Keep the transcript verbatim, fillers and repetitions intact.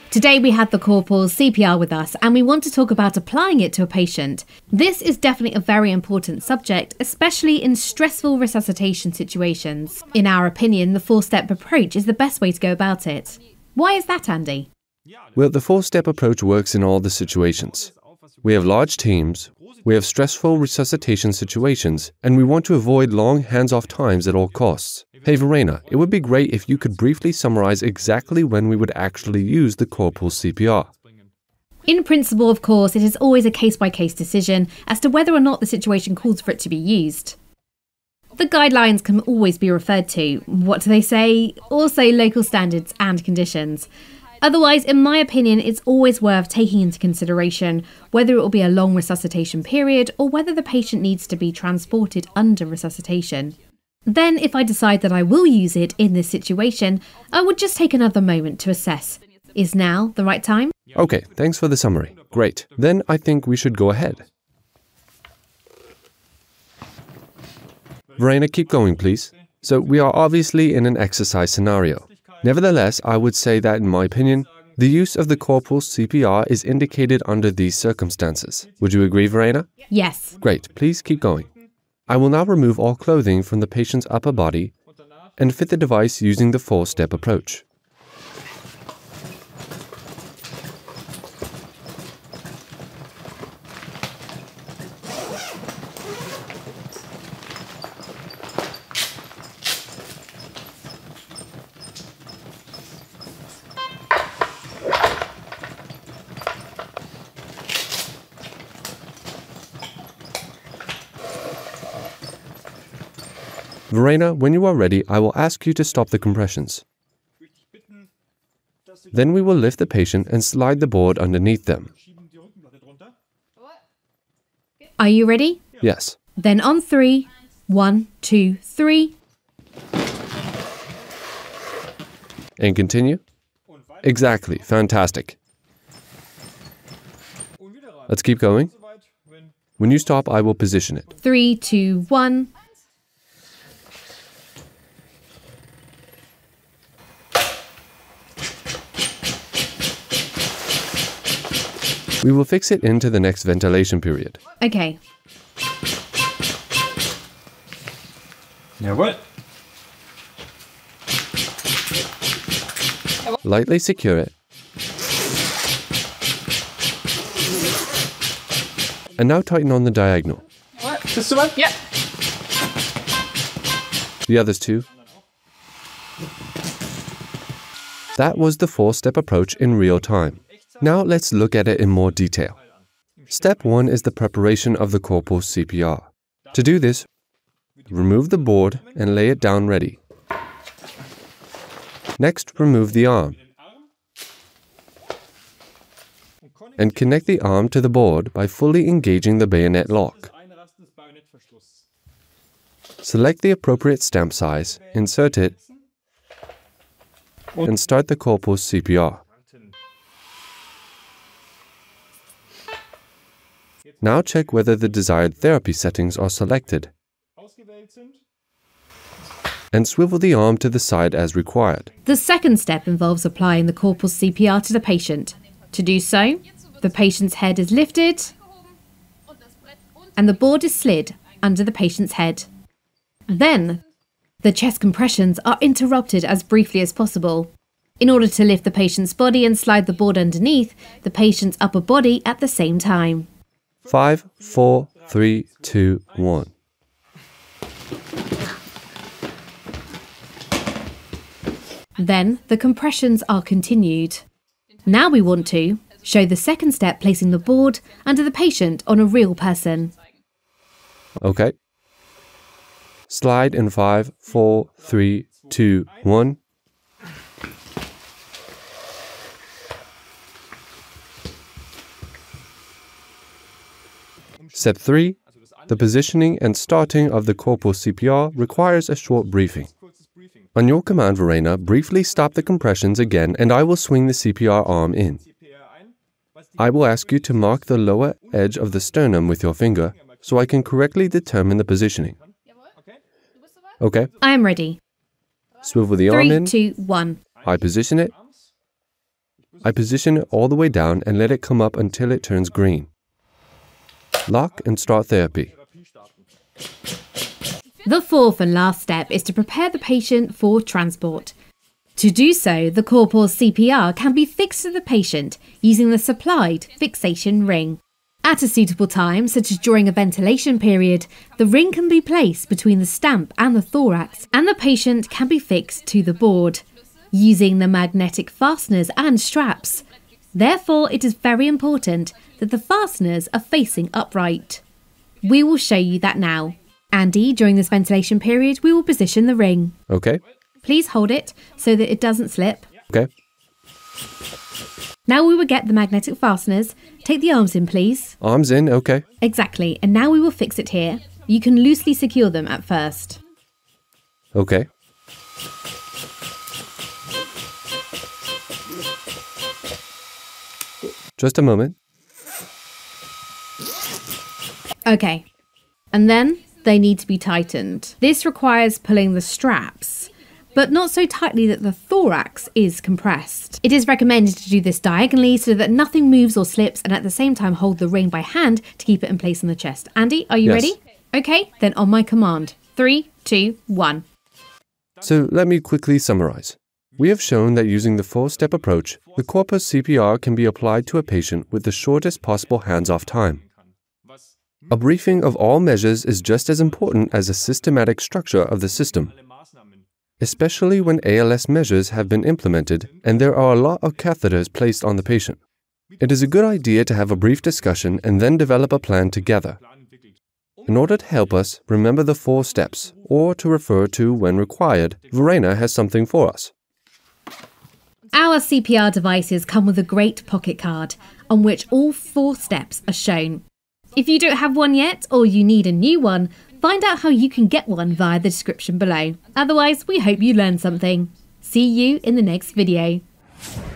Today we had the corpuls C P R with us and we want to talk about applying it to a patient. This is definitely a very important subject, especially in stressful resuscitation situations. In our opinion, the four-step approach is the best way to go about it. Why is that, Andy? Well, the four-step approach works in all the situations. We have large teams, we have stressful resuscitation situations, and we want to avoid long hands-off times at all costs. Hey Verena, it would be great if you could briefly summarize exactly when we would actually use the corpuls C P R. In principle, of course, it is always a case-by-case decision as to whether or not the situation calls for it to be used. The guidelines can always be referred to. What do they say? Also local standards and conditions. Otherwise, in my opinion, it's always worth taking into consideration whether it will be a long resuscitation period or whether the patient needs to be transported under resuscitation. Then, if I decide that I will use it in this situation, I would just take another moment to assess. Is now the right time? Okay, thanks for the summary. Great. Then I think we should go ahead. Verena, keep going, please. So we are obviously in an exercise scenario. Nevertheless, I would say that, in my opinion, the use of the corpuls C P R is indicated under these circumstances. Would you agree, Verena? Yes. Great, please keep going. I will now remove all clothing from the patient's upper body and fit the device using the four-step approach. Verena, when you are ready, I will ask you to stop the compressions. Then we will lift the patient and slide the board underneath them. Are you ready? Yes. Then on three. One, two, three. And continue? Exactly. Fantastic. Let's keep going. When you stop, I will position it. Three, two, one. We will fix it into the next ventilation period. Okay. Jawohl. Lightly secure it. And now tighten on the diagonal. Bist du weit? Ja. The others too. That was the four-step approach in real time. Now let's look at it in more detail. Step one is the preparation of the corpuls C P R. To do this, remove the board and lay it down ready. Next, remove the arm and connect the arm to the board by fully engaging the bayonet lock. Select the appropriate stamp size, insert it, and start the corpuls C P R. Now check whether the desired therapy settings are selected and swivel the arm to the side as required. The second step involves applying the corpuls C P R to the patient. To do so, the patient's head is lifted and the board is slid under the patient's head. Then, the chest compressions are interrupted as briefly as possible in order to lift the patient's body and slide the board underneath the patient's upper body at the same time. Five, four, three, two, one. Then the compressions are continued. Now we want to show the second step, placing the board under the patient on a real person. Okay. Slide in five, four, three, two, one. Step three. The positioning and starting of the corpuls C P R requires a short briefing. On your command, Verena, briefly stop the compressions again and I will swing the C P R arm in. I will ask you to mark the lower edge of the sternum with your finger so I can correctly determine the positioning. Okay. I am ready. Swivel the arm in. Three, two, one. I position it. I position it all the way down and let it come up until it turns green. Lock and start therapy. The fourth and last step is to prepare the patient for transport. To do so, the corpul's C P R can be fixed to the patient using the supplied fixation ring. At a suitable time, such as during a ventilation period, the ring can be placed between the stamp and the thorax, and the patient can be fixed to the board, using the magnetic fasteners and straps. Therefore, it is very important that the fasteners are facing upright. We will show you that now. Andy, during this ventilation period, we will position the ring. Okay. Please hold it so that it doesn't slip. Okay. Now we will get the magnetic fasteners. Take the arms in, please. Arms in, okay. Exactly, and now we will fix it here. You can loosely secure them at first. Okay. Just a moment. Okay, and then they need to be tightened. This requires pulling the straps, but not so tightly that the thorax is compressed. It is recommended to do this diagonally so that nothing moves or slips, and at the same time hold the ring by hand to keep it in place on the chest. Andy, are you Yes. ready? Okay, then on my command. Three, two, one. So let me quickly summarize. We have shown that using the four-step approach, the corpus C P R can be applied to a patient with the shortest possible hands-off time. A briefing of all measures is just as important as a systematic structure of the system, especially when A L S measures have been implemented and there are a lot of catheters placed on the patient. It is a good idea to have a brief discussion and then develop a plan together. In order to help us, remember the four steps, or to refer to when required, Verena has something for us. Our C P R devices come with a great pocket card on which all four steps are shown. If you don't have one yet, or you need a new one, find out how you can get one via the description below. Otherwise, we hope you learned something. See you in the next video.